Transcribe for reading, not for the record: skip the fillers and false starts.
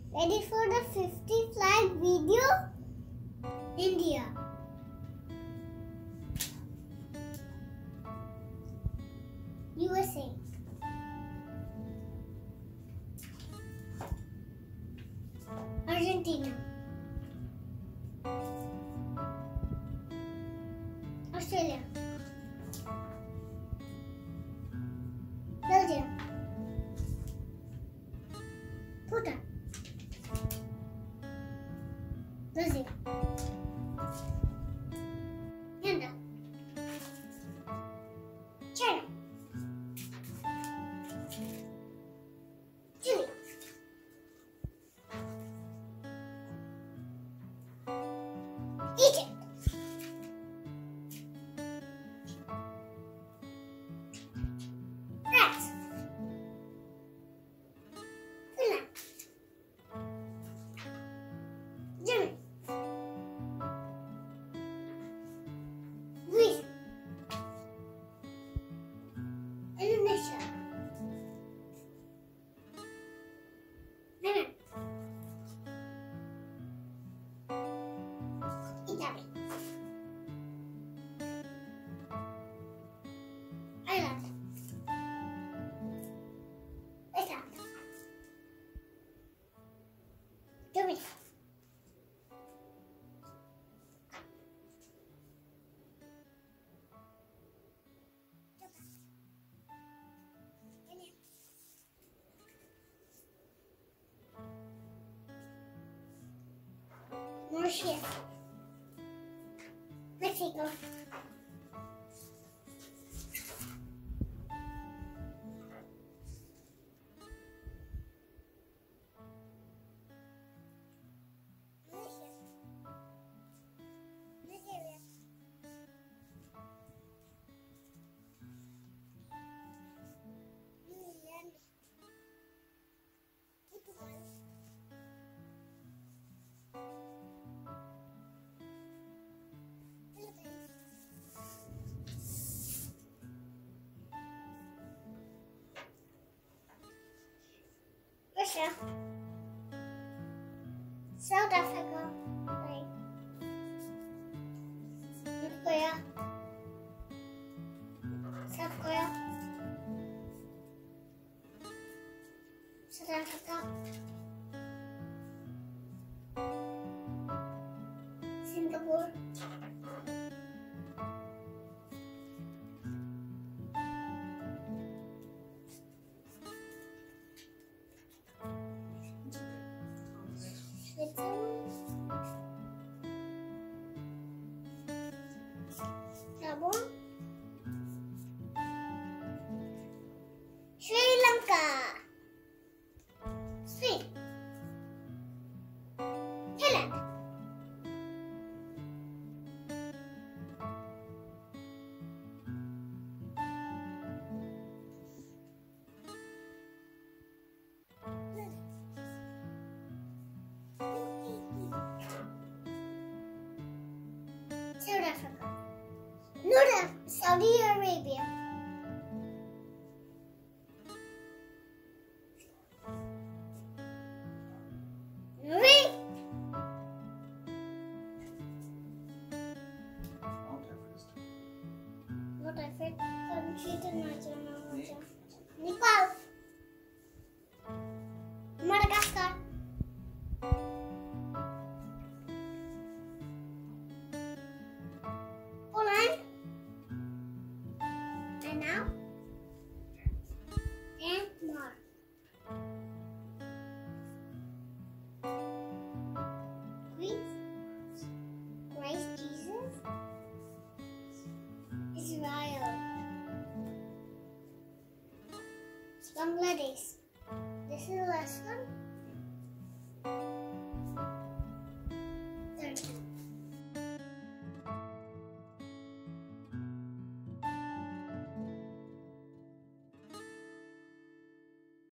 Ready for the 50 flag video? India. USA. Argentina. Australia. Belgium. Bhutan. Brazil. Canada. China. Chile. Egypt. France. Finland. Germany. Greece. Indonesia. Netherlands. Italy. Ireland. Iceland. Germany. Kenya. Mauritius. Mexico. Nigeria. New Zealand. Portugal. Philippines. Russia. South Africa. North Korea. South Korea. South Africa. Singapore. Switzerland. Gabon. Sri Lanka. Spain. Thailand. South Africa. Saudi Arabia. Norway. Mount Everest. Country to Nepal. Madagascar. Poland. And now, Denmark. Greece. Christ Jesus. Israel. Bangladesh. This is the last one.